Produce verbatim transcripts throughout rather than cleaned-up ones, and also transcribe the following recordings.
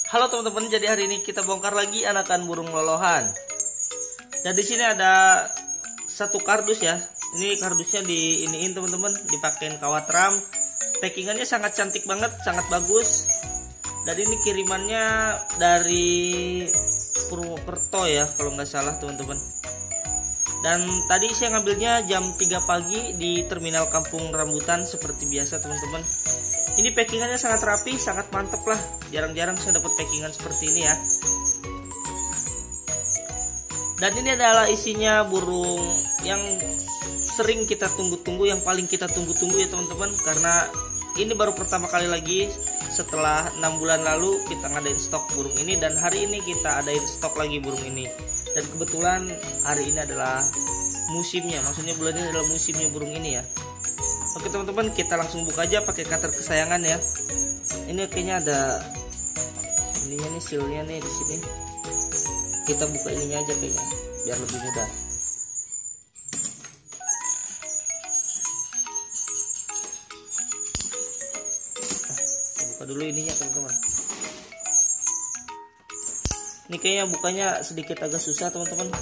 Halo teman-teman, jadi hari ini kita bongkar lagi anakan burung lolohan. Dan di sini ada satu kardus ya. Ini kardusnya di iniin teman-teman, dipakein kawat ram. Packingannya sangat cantik banget, sangat bagus. Dan ini kirimannya dari Purwokerto ya, kalau nggak salah teman-teman. Dan tadi saya ngambilnya jam tiga pagi di terminal Kampung Rambutan seperti biasa teman-teman. Ini packingannya sangat rapi, sangat mantep lah. Jarang-jarang saya dapat packingan seperti ini ya. Dan ini adalah isinya burung yang sering kita tunggu-tunggu, yang paling kita tunggu-tunggu ya teman-teman. Karena ini baru pertama kali lagi setelah enam bulan lalu kita ngadain stok burung ini. Dan hari ini kita adain stok lagi burung ini. Dan kebetulan hari ini adalah musimnya, maksudnya bulan ini adalah musimnya burung ini ya. Oke teman-teman, kita langsung buka aja pakai cutter kesayangan ya. Ini kayaknya ada ininya nih, sealnya nih di sini. Kita buka ininya aja kayaknya, biar lebih mudah. Kita buka dulu ininya teman-teman. Ini kayaknya bukanya sedikit agak susah teman-teman,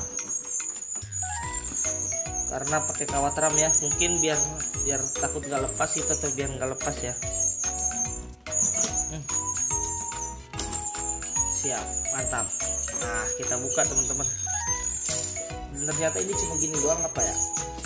karena pakai kawat ram ya. Mungkin biar biar takut nggak lepas itu, atau biar nggak lepas ya. hmm. Siap, mantap. Nah kita buka teman-teman. Ternyata ini cuma gini doang apa ya.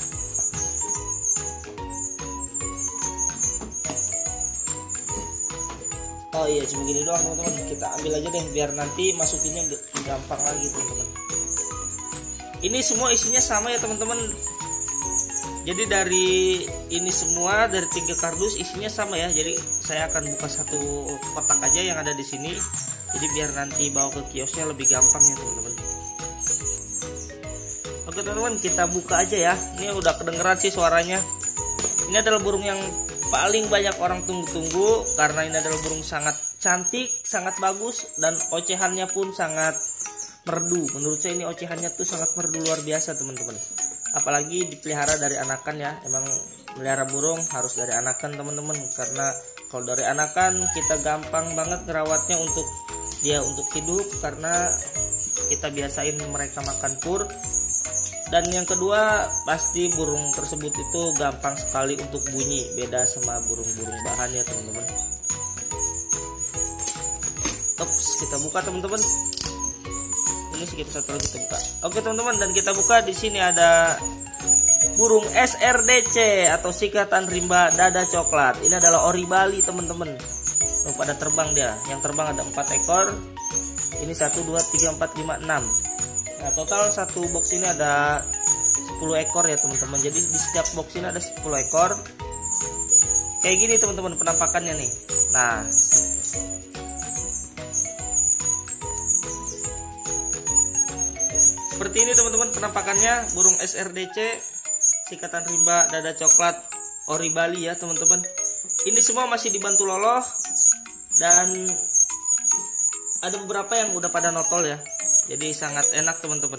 Oh iya, cuma gini doang teman-teman. Kita ambil aja deh biar nanti masukinnya gampang lagi teman-teman. Ini semua isinya sama ya teman-teman. Jadi dari ini semua, dari tiga kardus isinya sama ya. Jadi saya akan buka satu kotak aja yang ada di sini. Jadi biar nanti bawa ke kiosnya lebih gampang ya teman-teman. Oke teman-teman, kita buka aja ya. Ini udah kedengeran sih suaranya. Ini adalah burung yang paling banyak orang tunggu-tunggu, karena ini adalah burung sangat cantik, sangat bagus, dan ocehannya pun sangat merdu. Menurut saya ini ocehannya tuh sangat merdu luar biasa teman-teman. Apalagi dipelihara dari anakan ya. Emang melihara burung harus dari anakan teman-teman, karena kalau dari anakan kita gampang banget ngerawatnya untuk dia untuk hidup, karena kita biasain mereka makan pur. Dan yang kedua, pasti burung tersebut itu gampang sekali untuk bunyi, beda sama burung-burung bahan ya teman-teman. Ops, kita buka teman-teman. Ini sekitar satu lagi kita buka. Oke teman-teman, dan kita buka di sini ada burung S R D C atau sikatan rimba dada coklat. Ini adalah ori Bali teman-teman. Oh, pada terbang dia. Yang terbang ada empat ekor. Ini satu, dua, tiga, empat, lima, enam. Nah, total satu box ini ada sepuluh ekor ya teman-teman. Jadi di setiap box ini ada sepuluh ekor. Kayak gini teman-teman penampakannya nih. Nah, seperti ini teman-teman penampakannya burung S R D C sikatan rimba dada coklat ori Bali ya teman-teman. Ini semua masih dibantu loloh, dan ada beberapa yang udah pada notol ya. Jadi sangat enak teman-teman.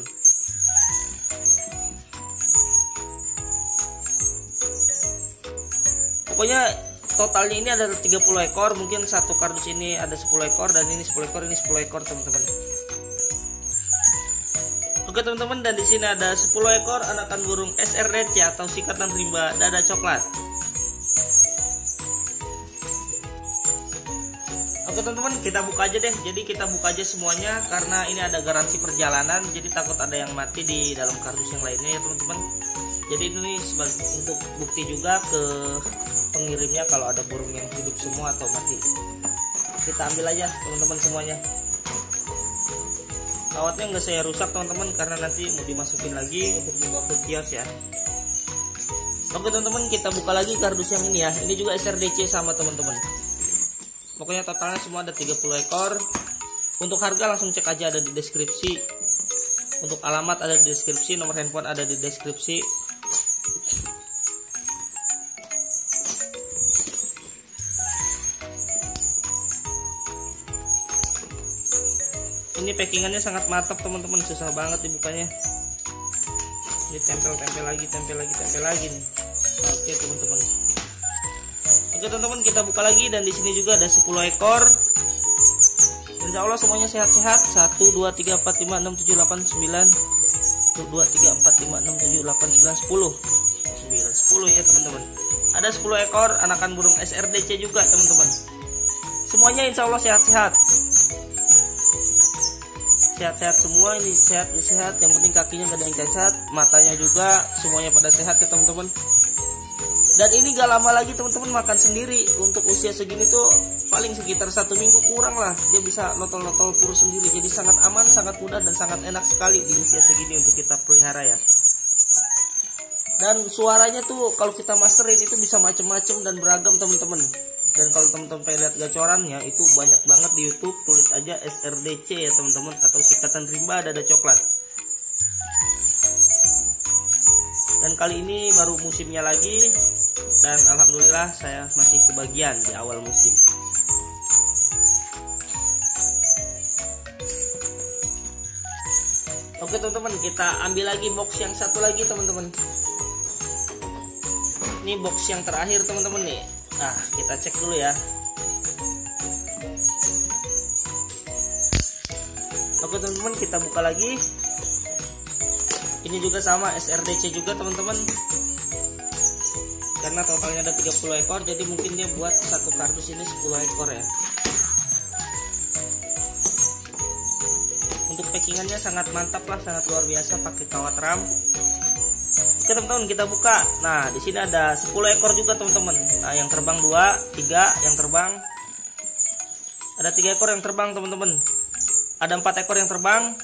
Pokoknya totalnya ini ada tiga puluh ekor. Mungkin satu kardus ini ada sepuluh ekor, dan ini sepuluh ekor, ini sepuluh ekor teman-teman. Oke teman-teman, dan di sini ada sepuluh ekor anakan burung S R D C atau sikatan rimba dada coklat. Oke teman-teman, kita buka aja deh. Jadi kita buka aja semuanya, karena ini ada garansi perjalanan. Jadi takut ada yang mati di dalam kardus yang lainnya ya teman-teman. Jadi ini sebagai untuk bukti juga ke pengirimnya kalau ada burung yang hidup semua atau mati. Kita ambil aja teman-teman semuanya. Kawatnya nggak saya rusak teman-teman, karena nanti mau dimasukin lagi untuk dibawa ke kios ya. Oke teman-teman, kita buka lagi kardus yang ini ya. Ini juga S R D C sama teman-teman. Pokoknya totalnya semua ada tiga puluh ekor. Untuk harga langsung cek aja, ada di deskripsi. Untuk alamat ada di deskripsi, nomor handphone ada di deskripsi. Ini packingannya sangat mantap teman-teman, susah banget dibukanya. Ini tempel-tempel lagi, tempel lagi, tempel lagi nih. Oke teman-teman. Oke teman-teman, kita buka lagi, dan di sini juga ada sepuluh ekor. Dan Insya Allah semuanya sehat-sehat. Satu, dua, tiga, empat, lima, enam, tujuh, delapan, sembilan. Satu, dua, tiga, empat, lima, enam, tujuh, delapan, sembilan, sepuluh. Sembilan, sepuluh ya teman-teman. Ada sepuluh ekor anakan burung S R D C juga teman-teman. Semuanya insya Allah sehat-sehat. Sehat-sehat semua, ini sehat, ini sehat. Yang penting kakinya gak ada yang cacat, matanya juga semuanya pada sehat ya teman-teman. Dan ini gak lama lagi teman-teman makan sendiri. Untuk usia segini tuh paling sekitar satu minggu kurang lah, dia bisa notol-notol pur sendiri. Jadi sangat aman, sangat mudah, dan sangat enak sekali di usia segini untuk kita pelihara ya. Dan suaranya tuh kalau kita masterin itu bisa macem-macem dan beragam teman-teman. Dan kalau teman-teman pengen lihat gacorannya itu banyak banget di YouTube, tulis aja S R D C ya teman-teman, atau sikatan rimba dada coklat. Dan kali ini baru musimnya lagi, dan alhamdulillah saya masih kebagian di awal musim. Oke teman-teman, kita ambil lagi box yang satu lagi teman-teman. Ini box yang terakhir teman-teman nih. Nah, kita cek dulu ya. Oke teman-teman, kita buka lagi. Ini juga sama S R D C juga teman-teman. Karena totalnya ada tiga puluh ekor, jadi mungkin dia buat satu kardus ini sepuluh ekor ya. Untuk packingannya sangat mantap lah, sangat luar biasa, pakai kawat ram. Oke teman-teman, kita buka. Nah, di sini ada sepuluh ekor juga teman-teman. Nah, yang terbang dua, tiga yang terbang. Ada tiga ekor yang terbang teman-teman. Ada empat ekor yang terbang.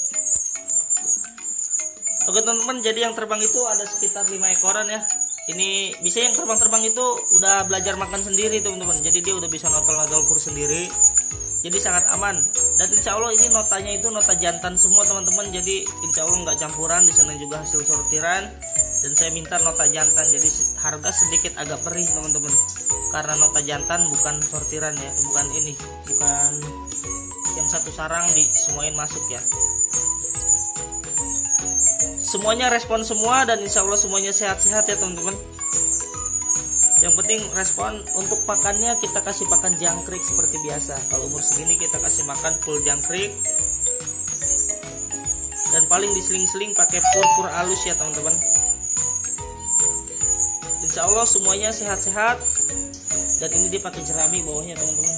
Oke teman-teman, jadi yang terbang itu ada sekitar lima ekoran ya. Ini bisa yang terbang-terbang itu udah belajar makan sendiri teman-teman. Jadi dia udah bisa notol-notol pur sendiri. Jadi sangat aman. Dan insya Allah ini notanya itu nota jantan semua teman-teman. Jadi insya Allah nggak campuran. Di sana juga hasil sortiran. Dan saya minta nota jantan. Jadi harga sedikit agak perih teman-teman. Karena nota jantan bukan sortiran ya. Bukan ini. Bukan yang satu sarang disemuain masuk ya. Semuanya respon semua, dan insya Allah semuanya sehat-sehat ya teman-teman. Yang penting respon. Untuk pakannya kita kasih pakan jangkrik seperti biasa. Kalau umur segini kita kasih makan full jangkrik. Dan paling diseling-seling pakai pur-pur halus ya teman-teman. Insya Allah semuanya sehat-sehat. Dan ini dia pakai jerami bawahnya teman-teman.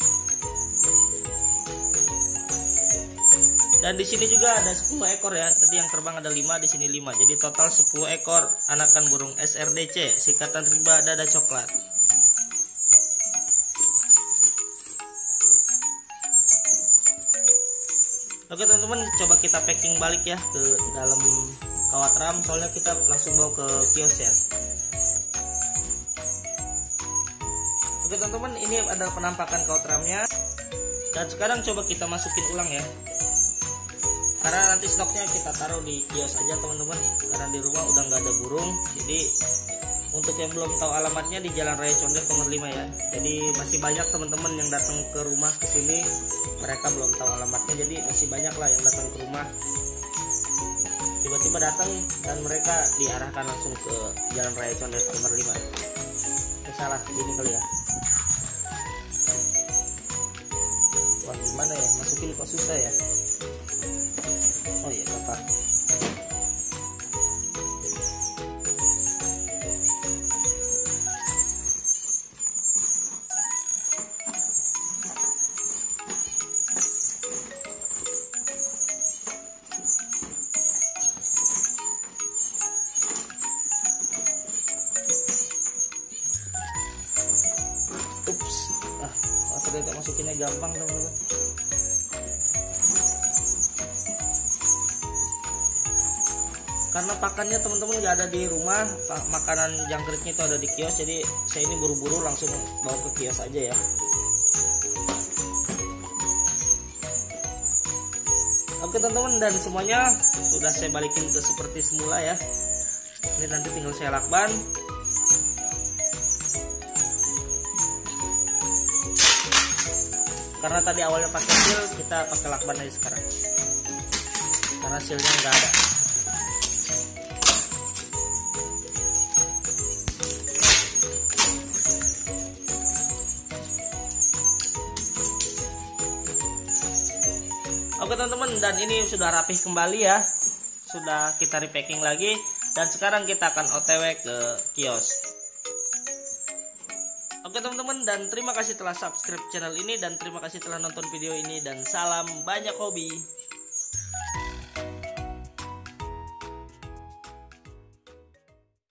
Dan di sini juga ada sepuluh ekor ya. Tadi yang terbang ada lima, di sini lima. Jadi total sepuluh ekor anakan burung S R D C, sikatan rimba dada coklat. Oke teman-teman, coba kita packing balik ya ke dalam kawat ram, soalnya kita langsung bawa ke kios ya. Oke teman-teman, ini adalah penampakan kawat ramnya. Dan sekarang coba kita masukin ulang ya. Karena nanti stoknya kita taruh di kios aja teman-teman. Karena di rumah udah nggak ada burung. Jadi untuk yang belum tahu alamatnya di Jalan Raya Condet nomor lima ya. Jadi masih banyak teman-teman yang datang ke rumah ke sini, mereka belum tahu alamatnya. Jadi masih banyak lah yang datang ke rumah. Tiba-tiba datang dan mereka diarahkan langsung ke Jalan Raya Condet nomor lima. Eh, salah gini kali ya. Wah, gimana ya? Masukin kok susah ya. Oh iya Bapak. Ups, ah, oh, ternyata masukinnya gampang teman-teman. Karena pakannya teman-teman nggak ada di rumah, makanan jangkriknya itu ada di kios, jadi saya ini buru-buru langsung bawa ke kios aja ya. Oke teman-teman, dan semuanya sudah saya balikin ke seperti semula ya. Ini nanti tinggal saya lakban. Karena tadi awalnya pakai seal, kita pakai lakban aja sekarang. Karena sealnya nggak ada. Oke teman-teman, dan ini sudah rapih kembali ya. Sudah kita repacking lagi. Dan sekarang kita akan O T W ke kios. Oke teman-teman, dan terima kasih telah subscribe channel ini. Dan terima kasih telah nonton video ini. Dan salam banyak hobi.